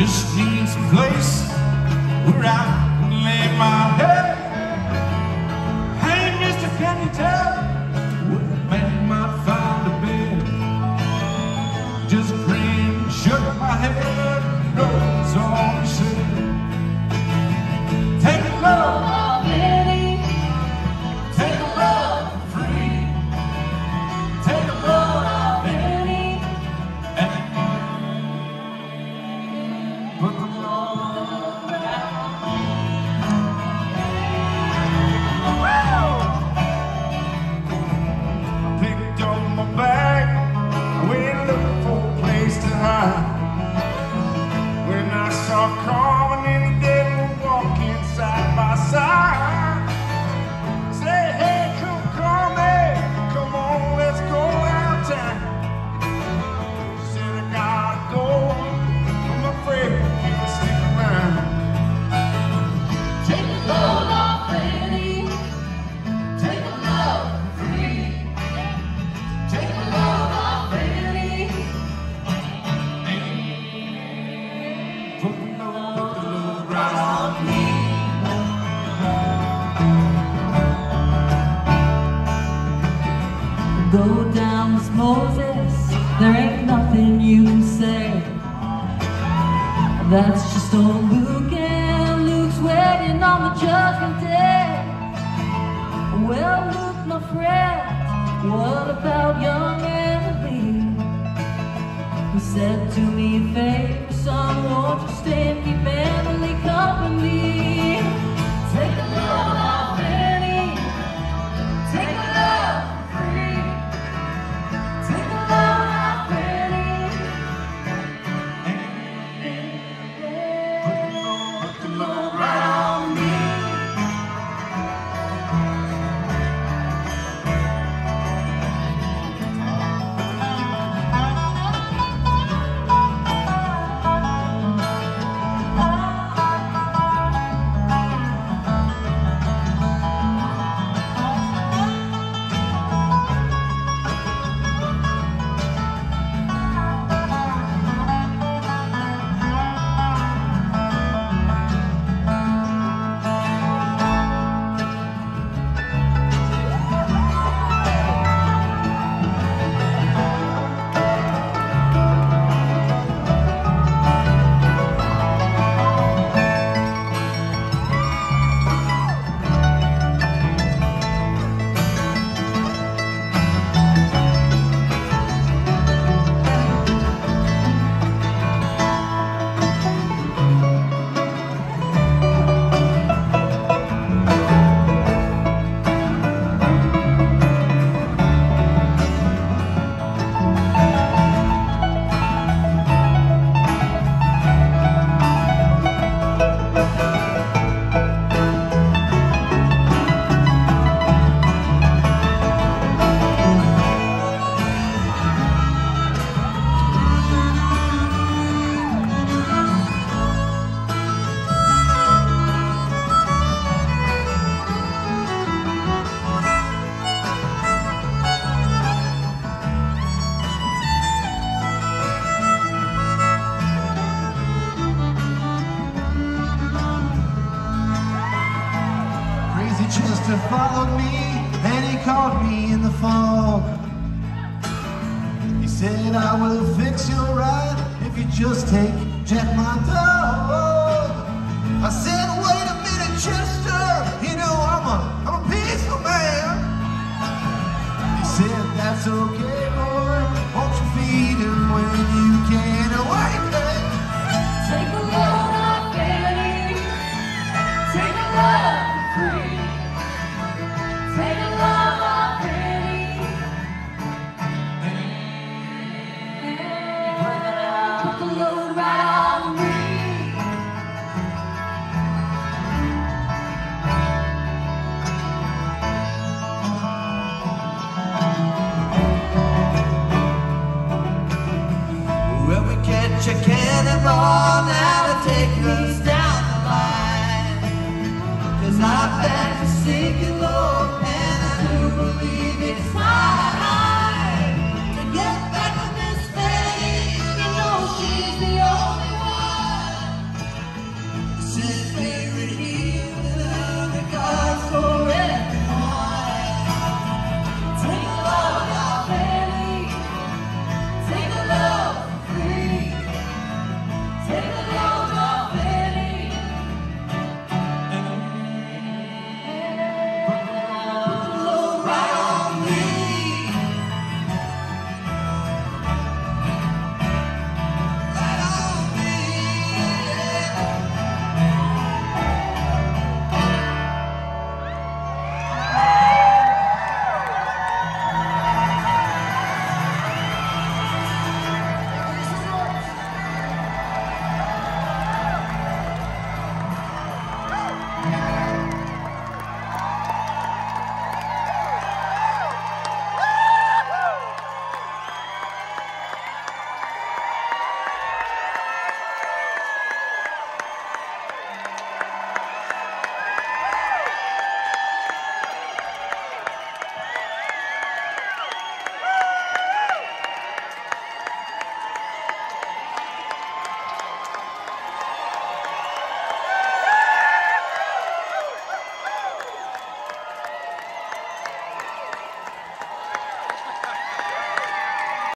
Just need some place where I can lay my head. Hey, mister, can you tell where a man might find a bed? Just grin and shook my head. No, that's all he said. Take a love already. Take a love free. Take a love already. And put the love around me. I picked up my bag. I went looking for a place to hide. When I saw Carmen and the devil walking side by side, I said, hey, come Carmen, come on, let's go downtown. She said, I gotta go, I'm afraid I can't stick around. Take a load off, Betty. Take a load free. Take a load off, Betty. Put the load right on me. Go down with Moses, there ain't nothing you can say. That's just old Luke, and Luke's waiting on the judgment day. Well, Luke, my friend, what about young Emily? He said to me, "Faith, son, won't you stay and keep Emily company?" Take a load off, Benny. Take a load free. Take a load off, Benny. Put the load right on me. Chester followed me, and he caught me in the fog. He said, I will fix you right if you just take Jack, my dog. I said, wait a minute, Chester, you know I'm a peaceful man. He said, that's okay, boy, won't you feed him when you can? Wait, hey. Take a load off, Benny. Take a load free. Take a load off, Benny. Put the load right on me. Well, we catch a cannonball now.